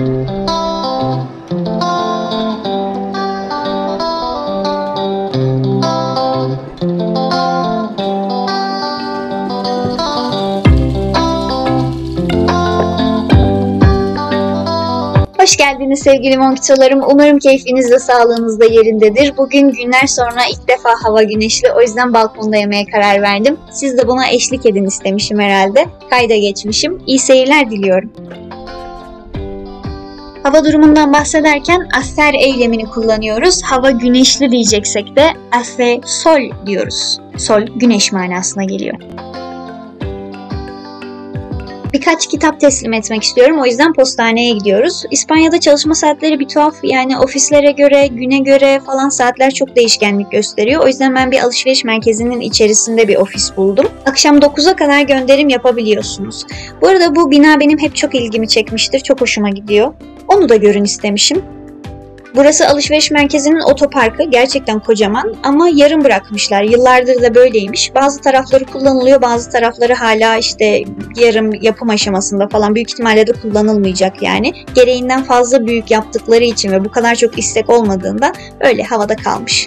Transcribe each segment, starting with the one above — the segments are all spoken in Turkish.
Hoş geldiniz sevgili monkitolarım. Umarım keyfiniz de sağlığınız da yerindedir. Bugün günler sonra ilk defa hava güneşli. O yüzden balkonda yemeye karar verdim. Siz de buna eşlik edin istemişim herhalde. Kayda geçmişim. İyi seyirler diliyorum. Hava durumundan bahsederken afer eylemini kullanıyoruz. Hava güneşli diyeceksek de afe sol diyoruz. Sol güneş manasına geliyor. Birkaç kitap teslim etmek istiyorum. O yüzden postaneye gidiyoruz. İspanya'da çalışma saatleri bir tuhaf. Yani ofislere göre, güne göre falan saatler çok değişkenlik gösteriyor. O yüzden ben bir alışveriş merkezinin içerisinde bir ofis buldum. Akşam 9'a kadar gönderim yapabiliyorsunuz. Bu arada bu bina benim hep çok ilgimi çekmiştir. Çok hoşuma gidiyor. Onu da görün istemişim. Burası alışveriş merkezinin otoparkı. Gerçekten kocaman ama yarım bırakmışlar. Yıllardır da böyleymiş. Bazı tarafları kullanılıyor, bazı tarafları hala işte yarım yapım aşamasında falan. Büyük ihtimalle de kullanılmayacak yani. Gereğinden fazla büyük yaptıkları için ve bu kadar çok istek olmadığında öyle havada kalmış.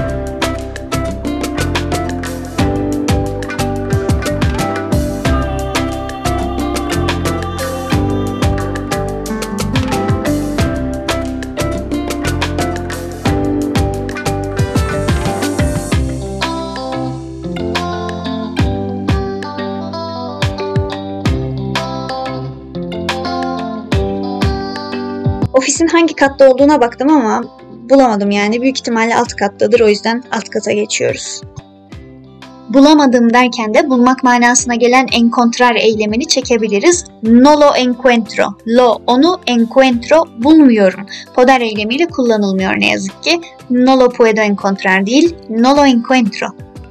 Ofisin hangi katta olduğuna baktım ama bulamadım yani. Büyük ihtimalle alt kattadır. O yüzden alt kata geçiyoruz. Bulamadım derken de bulmak manasına gelen encontrar eylemini çekebiliriz. No lo encuentro. Lo onu encuentro bulmuyorum. Poder eylemiyle kullanılmıyor ne yazık ki. No lo puedo encontrar değil. No lo encuentro.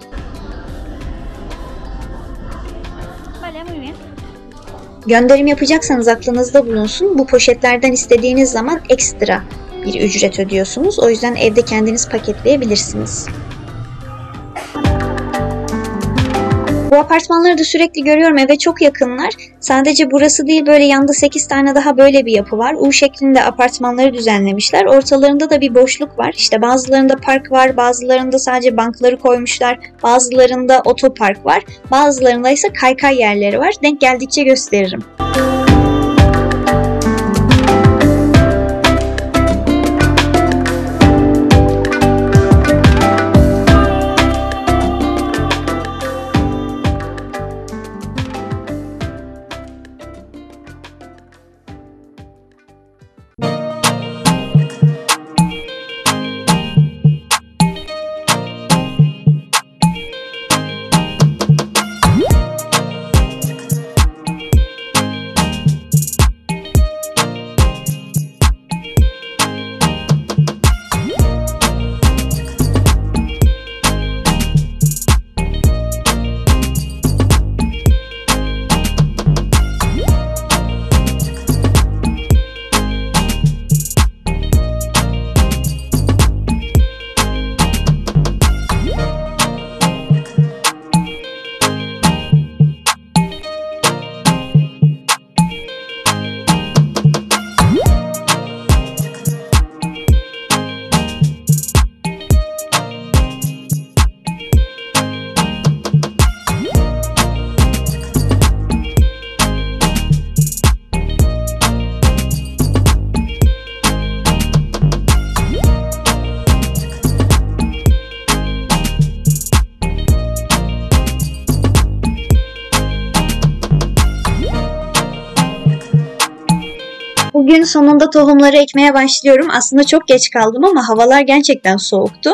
Gönderim yapacaksanız aklınızda bulunsun. Bu poşetlerden istediğiniz zaman ekstra bir ücret ödüyorsunuz. O yüzden evde kendiniz paketleyebilirsiniz. Bu apartmanları da sürekli görüyorum. Eve çok yakınlar. Sadece burası değil, böyle yanda 8 tane daha böyle bir yapı var. U şeklinde apartmanları düzenlemişler. Ortalarında da bir boşluk var. İşte bazılarında park var, bazılarında sadece bankları koymuşlar, bazılarında otopark var, bazılarında ise kaykay yerleri var. Denk geldikçe gösteririm. Bugün sonunda tohumları ekmeye başlıyorum. Aslında çok geç kaldım ama havalar gerçekten soğuktu.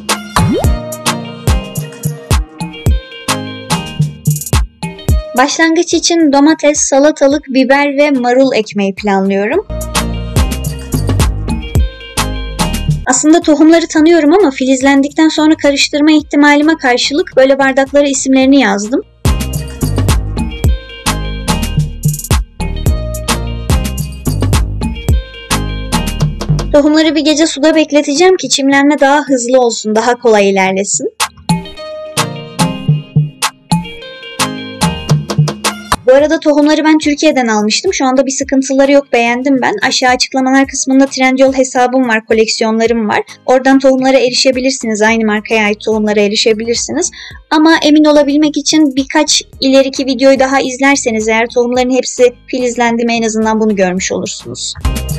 Başlangıç için domates, salatalık, biber ve marul ekmeyi planlıyorum. Aslında tohumları tanıyorum ama filizlendikten sonra karıştırma ihtimalime karşılık böyle bardaklara isimlerini yazdım. Tohumları bir gece suda bekleteceğim ki çimlenme daha hızlı olsun, daha kolay ilerlesin. Bu arada tohumları ben Türkiye'den almıştım. Şu anda bir sıkıntıları yok, beğendim ben. Aşağı açıklamalar kısmında Trendyol hesabım var, koleksiyonlarım var. Oradan tohumlara erişebilirsiniz. Aynı markaya ait tohumlara erişebilirsiniz. Ama emin olabilmek için birkaç ileriki videoyu daha izlerseniz eğer tohumların hepsi filizlendi mi en azından bunu görmüş olursunuz.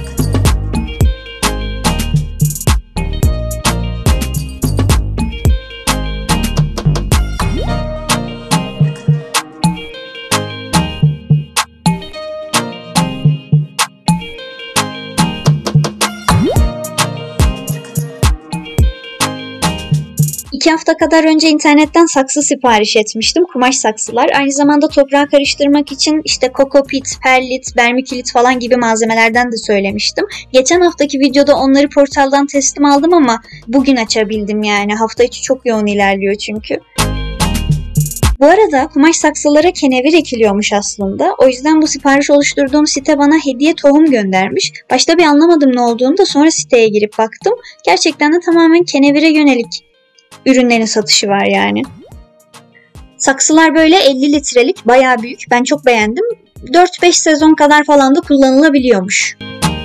İki hafta kadar önce internetten saksı sipariş etmiştim. Kumaş saksılar. Aynı zamanda toprağa karıştırmak için işte kokopit, perlit, vermikilit falan gibi malzemelerden de söylemiştim. Geçen haftaki videoda onları portaldan teslim aldım ama bugün açabildim yani. Hafta içi çok yoğun ilerliyor çünkü. Bu arada kumaş saksılara kenevir ekiliyormuş aslında. O yüzden bu sipariş oluşturduğum site bana hediye tohum göndermiş. Başta bir anlamadım ne olduğunu da sonra siteye girip baktım. Gerçekten de tamamen kenevire yönelik ürünlerin satışı var yani. Saksılar böyle 50 litrelik, bayağı büyük. Ben çok beğendim. 4-5 sezon kadar falan da kullanılabiliyormuş.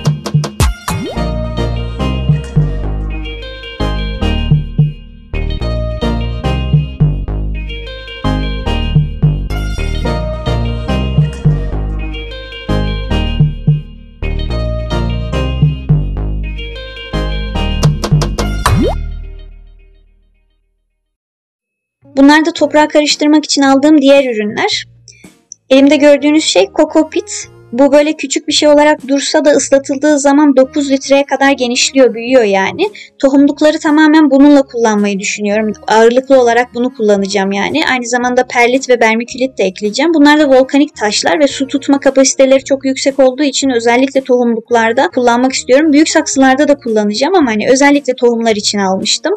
Bunlar da toprağa karıştırmak için aldığım diğer ürünler. Elimde gördüğünüz şey kokopit. Bu böyle küçük bir şey olarak dursa da ıslatıldığı zaman 9 litreye kadar genişliyor, büyüyor yani. Tohumlukları tamamen bununla kullanmayı düşünüyorum. Ağırlıklı olarak bunu kullanacağım yani. Aynı zamanda perlit ve vermikülit de ekleyeceğim. Bunlar da volkanik taşlar ve su tutma kapasiteleri çok yüksek olduğu için özellikle tohumluklarda kullanmak istiyorum. Büyük saksılarda da kullanacağım ama hani özellikle tohumlar için almıştım.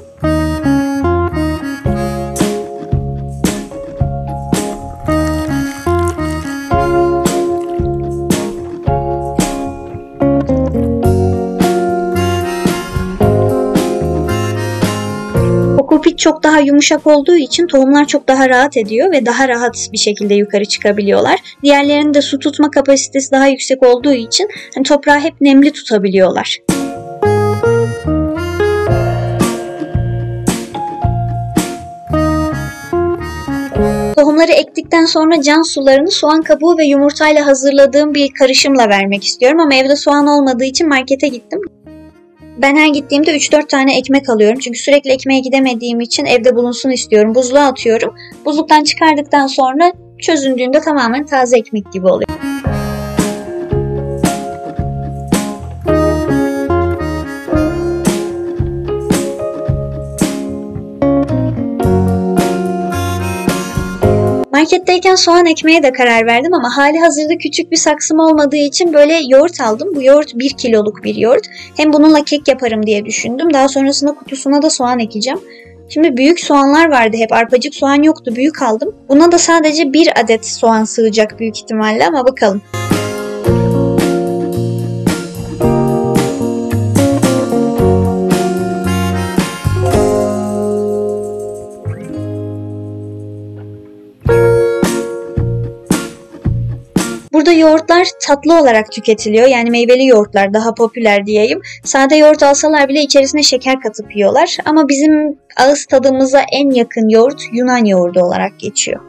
Kokopit çok daha yumuşak olduğu için tohumlar çok daha rahat ediyor ve daha rahat bir şekilde yukarı çıkabiliyorlar. Diğerlerinin de su tutma kapasitesi daha yüksek olduğu için hani toprağı hep nemli tutabiliyorlar. Tohumları ektikten sonra can sularını soğan kabuğu ve yumurtayla hazırladığım bir karışımla vermek istiyorum ama evde soğan olmadığı için markete gittim. Ben her gittiğimde 3-4 tane ekmek alıyorum. Çünkü sürekli ekmeğe gidemediğim için evde bulunsun istiyorum. Buzluğa atıyorum. Buzluktan çıkardıktan sonra çözündüğünde tamamen taze ekmek gibi oluyor. Marketteyken soğan ekmeğe de karar verdim ama hali hazırda küçük bir saksım olmadığı için böyle yoğurt aldım. Bu yoğurt 1 kiloluk bir yoğurt. Hem bununla kek yaparım diye düşündüm. Daha sonrasında kutusuna da soğan ekeceğim. Şimdi büyük soğanlar vardı hep. Arpacık soğan yoktu. Büyük aldım. Buna da sadece 1 adet soğan sığacak büyük ihtimalle ama bakalım. Burada yoğurtlar tatlı olarak tüketiliyor. Yani meyveli yoğurtlar daha popüler diyeyim. Sade yoğurt alsalar bile içerisine şeker katıp yiyorlar. Ama bizim ağız tadımıza en yakın yoğurt Yunan yoğurdu olarak geçiyor.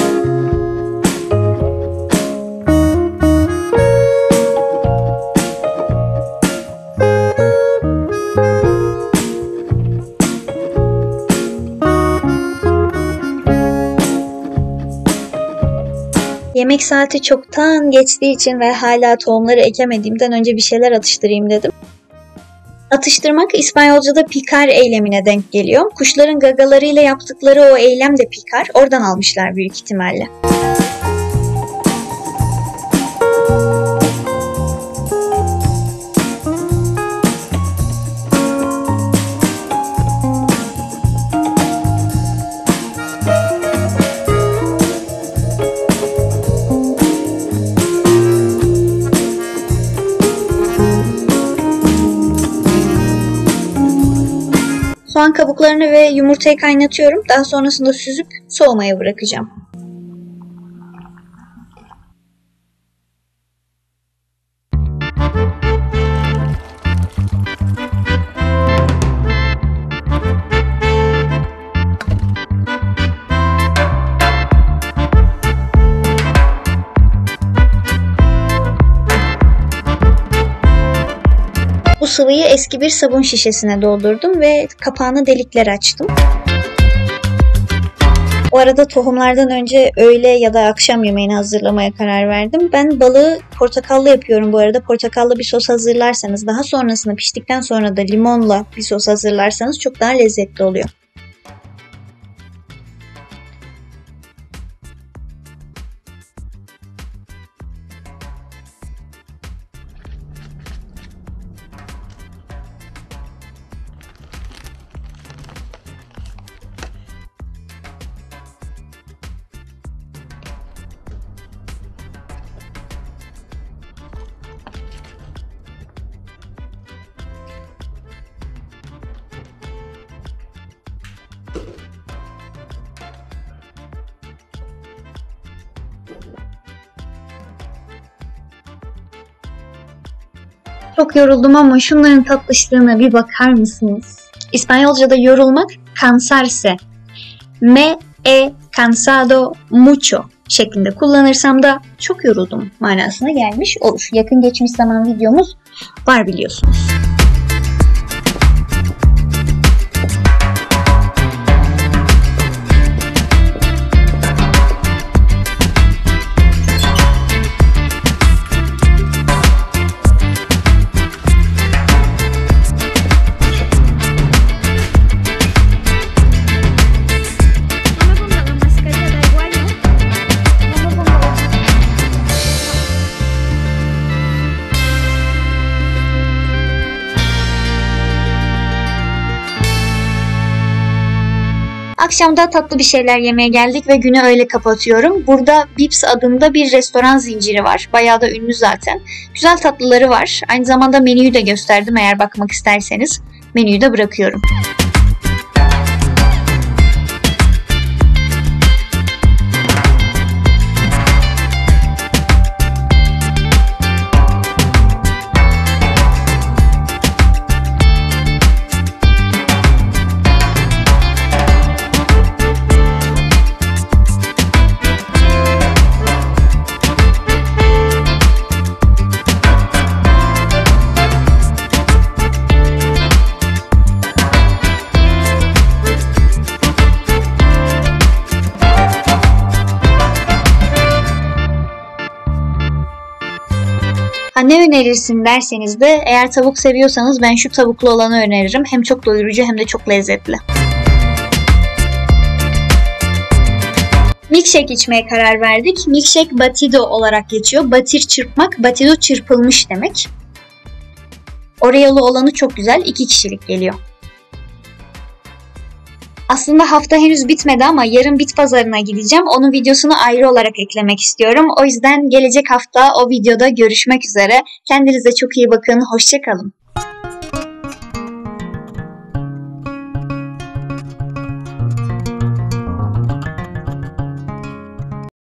Yemek saati çoktan geçtiği için ve hala tohumları ekemediğimden önce bir şeyler atıştırayım dedim. Atıştırmak İspanyolca'da picar eylemine denk geliyor. Kuşların gagalarıyla yaptıkları o eylem de picar. Oradan almışlar büyük ihtimalle. Soğan kabuklarını ve yumurtayı kaynatıyorum. Daha sonrasında süzüp soğumaya bırakacağım. Bu sıvıyı eski bir sabun şişesine doldurdum ve kapağını delikler açtım. O arada tohumlardan önce öğle ya da akşam yemeğini hazırlamaya karar verdim. Ben balığı portakallı yapıyorum bu arada. Portakallı bir sos hazırlarsanız, daha sonrasında piştikten sonra da limonla bir sos hazırlarsanız çok daha lezzetli oluyor. Çok yoruldum ama şunların tatlışlığına bir bakar mısınız? İspanyolca'da yorulmak cansarse. Me he cansado mucho şeklinde kullanırsam da çok yoruldum manasına gelmiş olur. Yakın geçmiş zaman videomuz var biliyorsunuz. Akşamda tatlı bir şeyler yemeye geldik ve günü öyle kapatıyorum. Burada Vips adında bir restoran zinciri var. Bayağı da ünlü zaten. Güzel tatlıları var. Aynı zamanda menüyü de gösterdim, eğer bakmak isterseniz. Menüyü de bırakıyorum. Ne önerirsin derseniz de, eğer tavuk seviyorsanız ben şu tavuklu olanı öneririm. Hem çok doyurucu hem de çok lezzetli. Milkshake içmeye karar verdik. Milkshake batido olarak geçiyor. Batir çırpmak, batido çırpılmış demek. Oreo'lu olanı çok güzel. 2 kişilik geliyor. Aslında hafta henüz bitmedi ama yarın bit pazarına gideceğim. Onun videosunu ayrı olarak eklemek istiyorum. O yüzden gelecek hafta o videoda görüşmek üzere. Kendinize çok iyi bakın. Hoşça kalın.